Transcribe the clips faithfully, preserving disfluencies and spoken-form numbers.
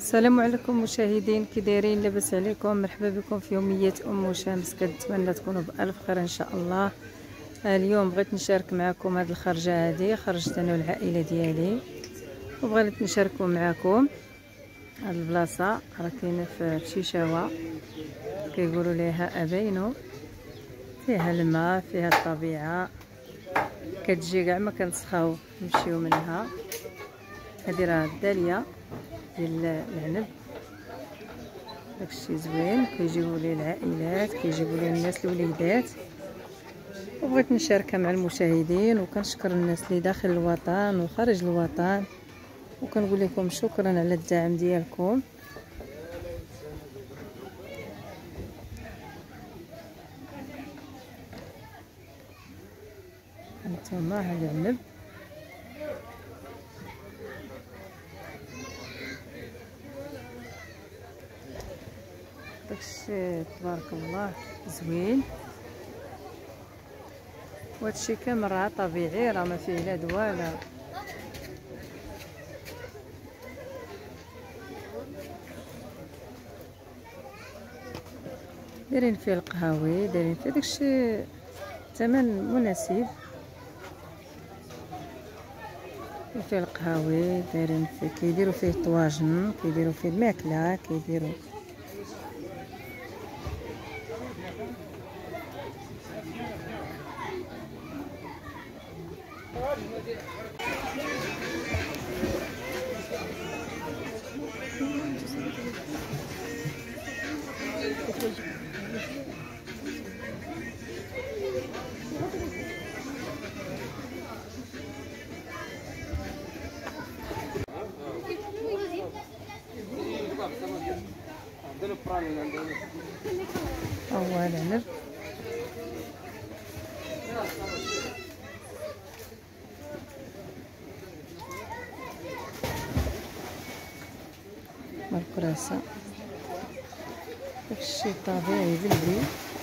السلام عليكم مشاهدين، كي دايرين؟ لاباس عليكم؟ مرحبا بكم في يوميه ام شمس. كنتمنى تكونوا بالف خير ان شاء الله. اليوم بغيت نشارك معكم هذه الخرجه، هذه خرجت انا والعائله ديالي وبغيت نشاركوا معكم. هذه البلاصه راه كاينه في شيشاوه، كيقولوا ليها ابينو. فيها الماء، فيها الطبيعه، كتجي كاع ما كنسخاو نمشيو منها. هذه راه الداليه ديال العنب، داكشي زوين. كيجيبوا ليه العائلات، كيجيبوا ليه الناس الوليدات، وبغيت نشاركها مع المشاهدين. وكنشكر الناس اللي داخل الوطن وخارج الوطن، وكنقول لكم شكرا على الدعم ديالكم. هانتوما هذا العنب، داكشي تبارك الله زوين. وهادشي كامل راه طبيعي، راه ما فيه لا دواء لا. دايرين فيه القهاوي، دايرين فيه داكشي ثمن مناسب. فيه القهاوي، دايرين فيه كيديروا فيه طواجن، كيديروا فيه الماكله، كيديروا هو العنب. الكراسة داكشي طبيعي بلدي.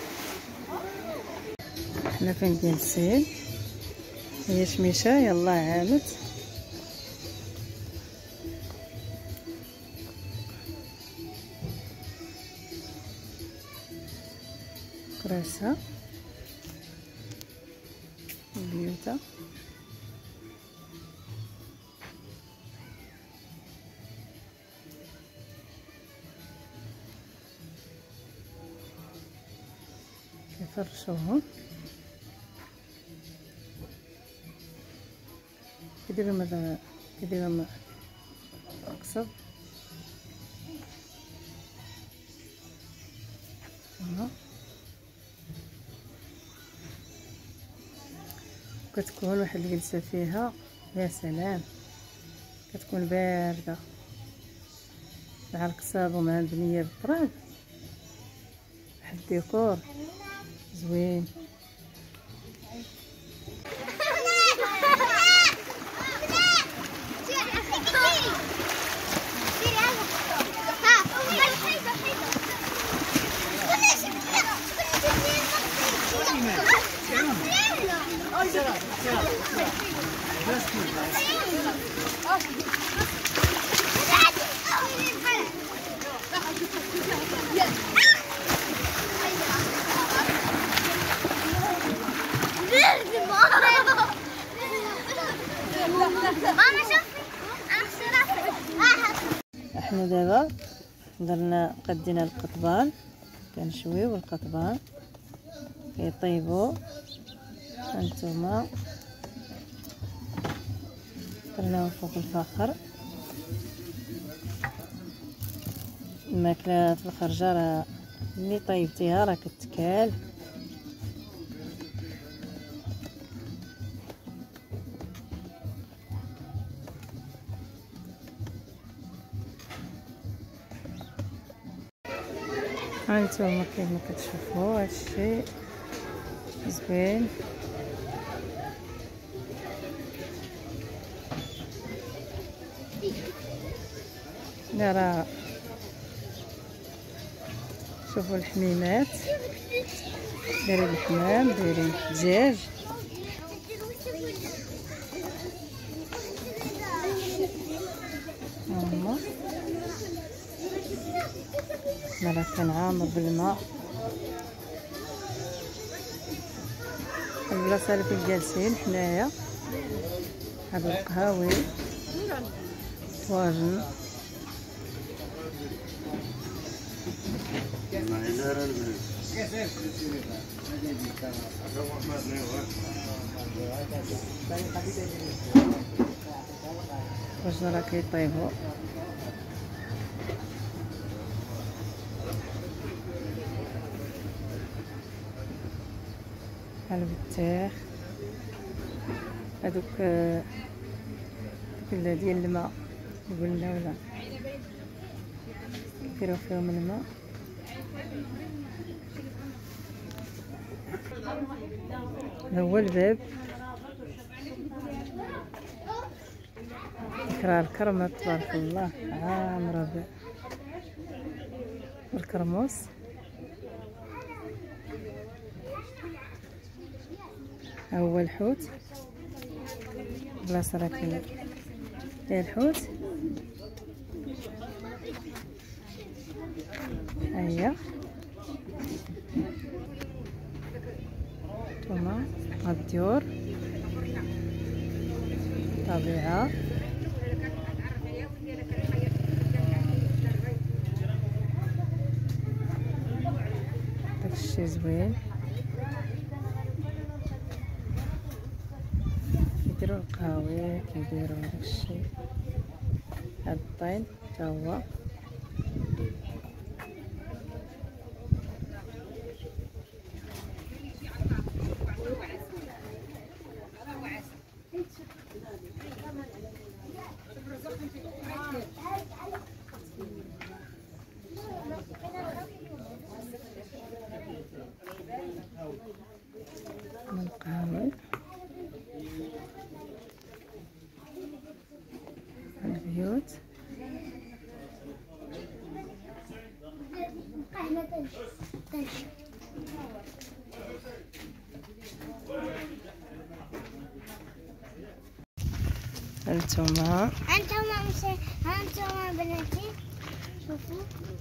حنا فين جالسين، هي شميشه يلا عامت. كراسة بيوتا، كيفرشوهم، كيديروا ماذا كيديروا مقصد. كتكون واحد الجلسه فيها يا سلام، كتكون بارده مع القصاب ومع البنيه بالتراب. واحد الديكور زوين. احنا دابا درنا قدينا القطبان، كنشويو القطبان كيطيبوا. هانتوما درناهم فوق الفخر. الماكله في الخرجه راه ملي طيبتيها راه كتكال. هانتوما كيما كتشوفوا هادشي زوين. لا راه شوفوا الحميمات، دايرين الحمام، دايرين الدجاج. هما حنا راه كنعامر بالماء. البلاصه اللي فين جالسين حنايا هاد القهاوي طواجن. طواجن راه كيطيبو. البتاخ هادوك كلها ديال الماء قلنا ولا كيديروا فيهم الماء. هذا هو الباب. راه الكرمه تبارك الله عامره بالكرموس. ها هو الحوت. بلاصه راه كاين الحوت. هيا نتوما هاد الديور طبيعة. داكشي زوين. كيديروا القهاوي كيديروا داكشي. هاد الطين تا هو من القهوة. البيوت هانتوما هانتوما مشي هانتوما بناتي شوفوا.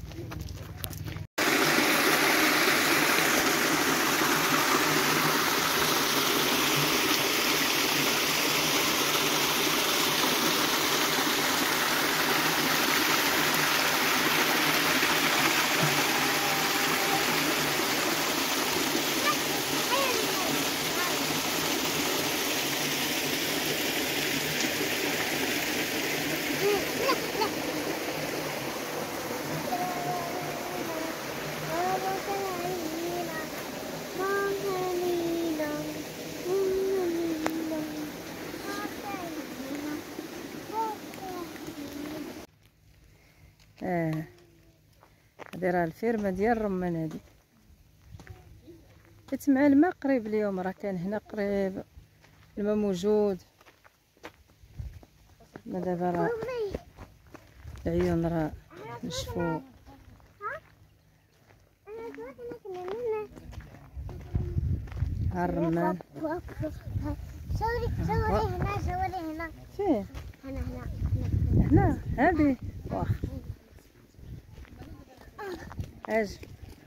اه هادي راه الفيرما ديال الرمان. هادي حيت مع الماء قريب اليوم راه كان هنا قريب الماء موجود. ما دابا راه العيون راه نشفو. ها الرمان. صوري صوري هنا صوري هنا فين هنا هنا هنا هادي واخ اجي.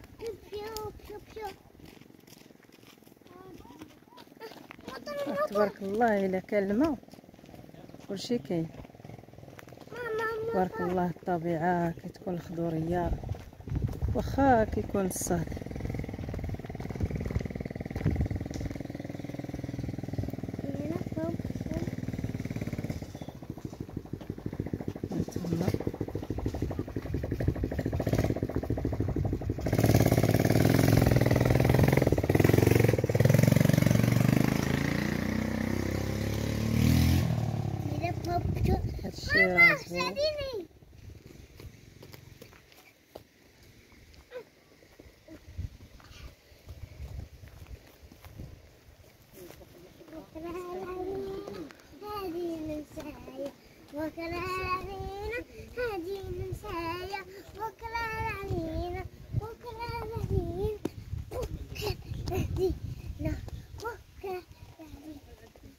تبارك الله الا كان الماء كلشي كاين. تبارك الله الطبيعه كتكون الخضوريه واخا كيكون الصهد. هادشي راه زوين. وكلا علينا هادي نسايا وكلا علينا وكلا علينا وكلا علينا وكلا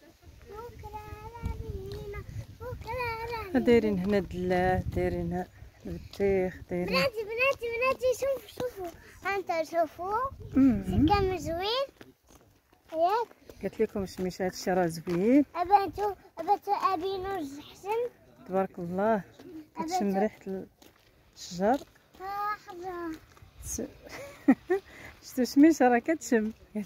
علينا وكلا علينا. دايرين هنا الدلاع دايرين البطيخ دايرين. بناتي بناتي بناتي شوف شوفوا هانتا شوفوا مم. كم زوين ياك. قلت لكم سميت هذا الشيء راه زوين اباتو اباتو ابي نوز حسن تبارك الله. كتشم ريحه الشجر. ها حظا س- شتو سميت راه كتشم. ها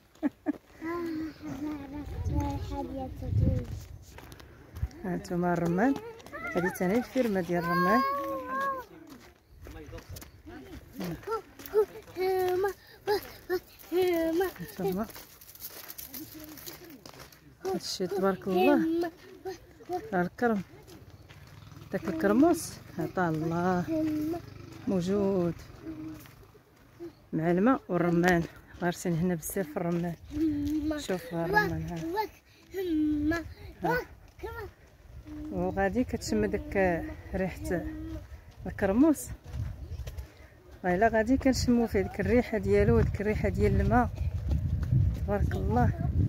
حظا عرفت ريحة ديال التوت. ها انتما الرمان، هذه ثاني الفيرمه ديال الرمان. هما هما انتما هادشي تبارك الله. هما راه الكرم، داك الكرموس عطاه الله هما موجود مع الماء والرمان. غارسين هنا بزاف في الرمان. هما شوف الرمان ها، وك هما وك وغادي كتشم داك ريحه الكرموس. الا غادي كنشمو فيه ديك الريحه ديالو وديك الريحه ديال الماء تبارك الله.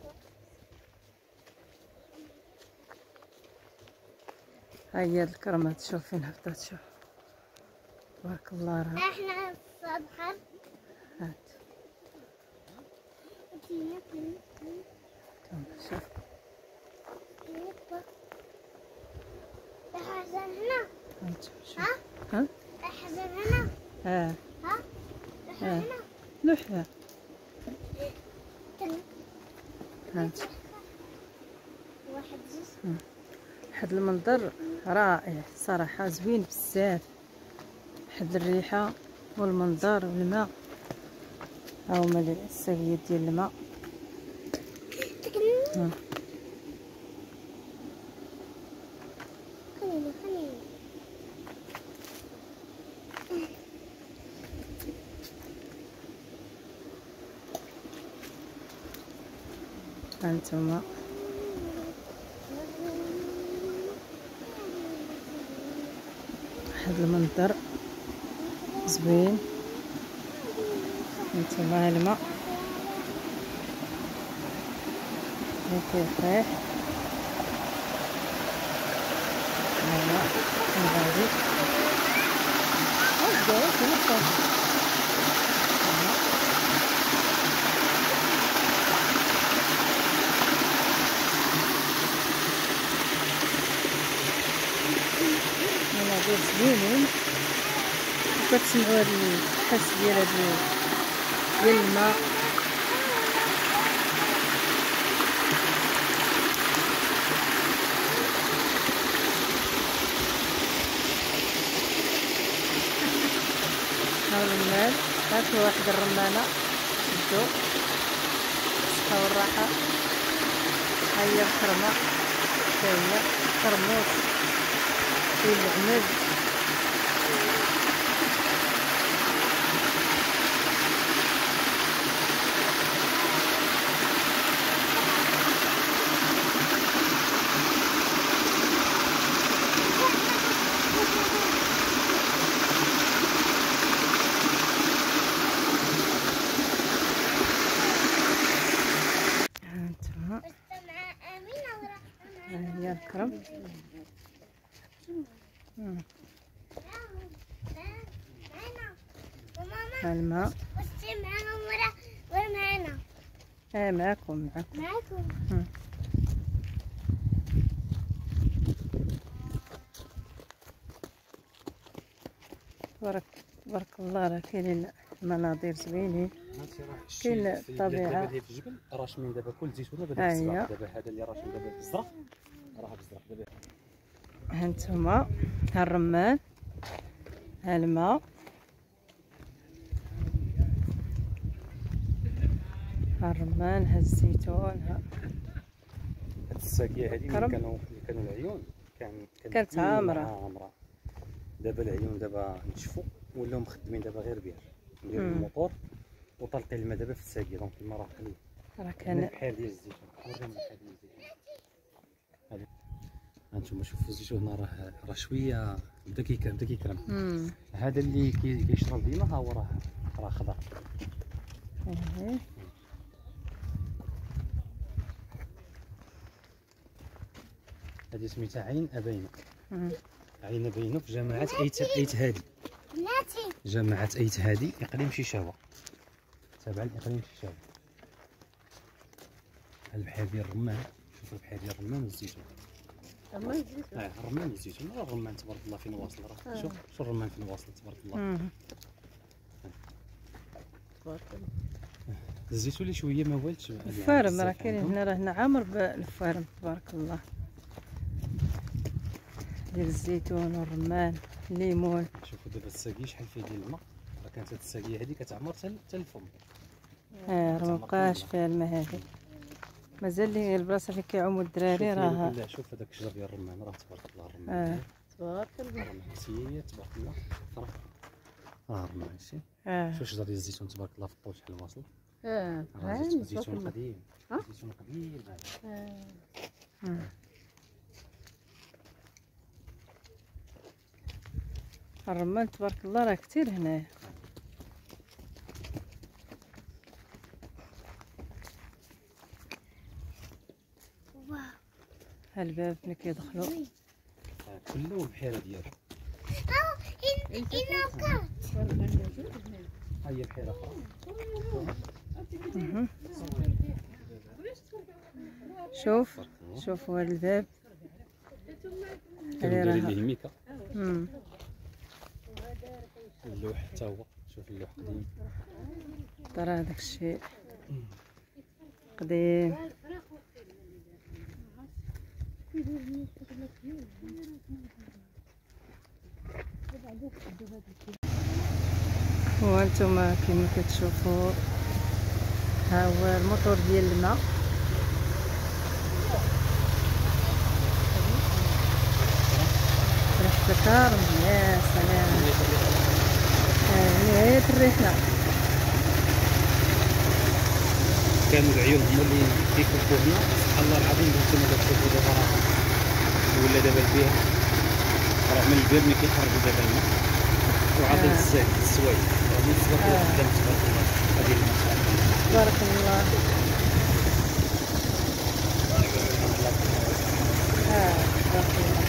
ها هي هاد الكرمات شوف فين هبطات. شوف تبارك الله. راه احنا الصبح هات شوف احزن هنا هات شوف. ها ها احزن هنا ها ها ها هنا لوحه. هات واحد زوج واحد المنظر رائع صراحه، زوين بزاف. واحد الريحه والمنظر والماء. ها هما الساقيات ديال الماء. ها. خليني خليني هانتوما واحد المنظر زوين. هانتوما الماء اللي كيطيح. هاهو من غادي هاكا كنفس. مناظر زوينين، وكتسمعوا هاد الحس ديال هاد ديال الماء. ها الرمان، هاكا واحد الرمانه شدو الصحه والراحه. ها هي الكرمه حتى هي كرموس فيه العنب. هانتوما مع امينه وراح ها هي الكرم. مم. معنا وماما ها الماء. وشتي معاهم ورا ورا معنا ها معاكم معاكم. معاكم. مم. تبارك تبارك الله. راه كاينين مناظر زوينين. كاين الطبيعة. دابا في الجبل راشمين دابا كل زيتونه بدا ها بالزرق. هي. دابا هذا اللي راشم دابا بالزرق راه بالزرق دابا. هانتوما ها الرمان، ها الماء، ها الرمان، ها الزيتون. ها هاد الساقيه هذه كرم. ملي كانوا ملي كانوا العيون كان كانت ديما عامرة. عامره. دابا العيون دابا نشفوا ولاو مخدمين دابا غير بير نديروا مم. الموطور وطلقي الماء دابا في الساقيه. دونك الماء راه قليل راه كان بحال ديال الزيتون. ورينا بحال ديال الزيتون. هذا هانتوما شوفوا الزيتون راه راه شويه بدا كيكرم بدا كيكرم. مم. هذا اللي كي- كيشرب ديما ها هو راه راه خضر. ايه. هذه سميتها عين ابينه. مم. عينا بينو في جماعة أيت أيت هادي. بناتي جماعة أيت هادي إقليم شيشاوة، تابعة لإقليم شيشاوة. البحير ديال الرمان، شوفوا البحير ديال الرمان والزيتون. الرمان والزيتون. اه الرمان والزيتون، راه الرمان تبارك الله فين واصل، راه آه. شوف شو الرمان فين واصل تبارك الله. مم. تبارك الله. الزيتون اللي شويه ما والدش. الفارم راه كاين هنا، راه هنا عامر بالفارم تبارك الله، ديال الزيتون والرمان الليمون. شوفوا دابا الساقي شحال فيه ديال الماء، راه كانت هاد الساقيه هادي كتعمر حتى الفم. اه راه مبقاش فيها الماء هادي، مازال لي البلاصه فين كيعوموا الدراري راه. لا شوف هذاك الشجر ديال الرمان راه تبارك الله الرمان. اه تبارك الله. الرمان سي تبارك الله راه راه الرمان شي. اه شوف الشجر ديال الزيتون تبارك الله في الطول شحال واصل. اه راه زيتون زيتون قديم. ها؟ زيتون قديم هذا. اه الرمان تبارك الله راه كثير هنايا. واو هالباب ملي كيدخلوا آه، كله البحيره ديالو. اه إن إن بقات ها هي بحيره اخرى. مهم. شوف شوفوا هذا الباب كانوا هذه دايرين راه. ليه ميكا. مم. اللوح حتى هو شوف اللوح قديم. ترى هذاك الشيء قديم. وانتم كما كتشوفوا ها هو الموتور ديال الماء. ريحة الكرم يا سلام، نهاية الرحلة. كانوا العيون هما اللي كيكبوا هنا، سبحان الله العظيم. نتوما كتشوفوا دابا راه ولا دابا البير راه من البير ملي كيخرجوا دابا الماء وعاطين الزاك السوايع راه من تبارك الله قدام تبارك الله. هذه الماء تبارك الله. اه تبارك الله.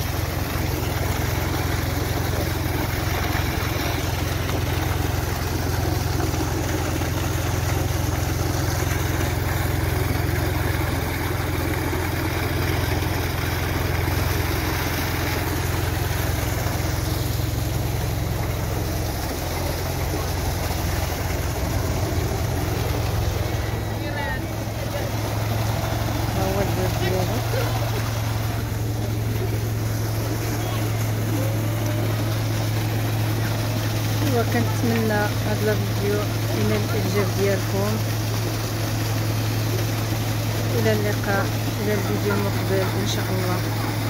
هو الباب ديالو. ايوا كنتمنى هذا الفيديو ينال الاعجاب ديالكم. الى اللقاء، الى الفيديو المقبل ان شاء الله.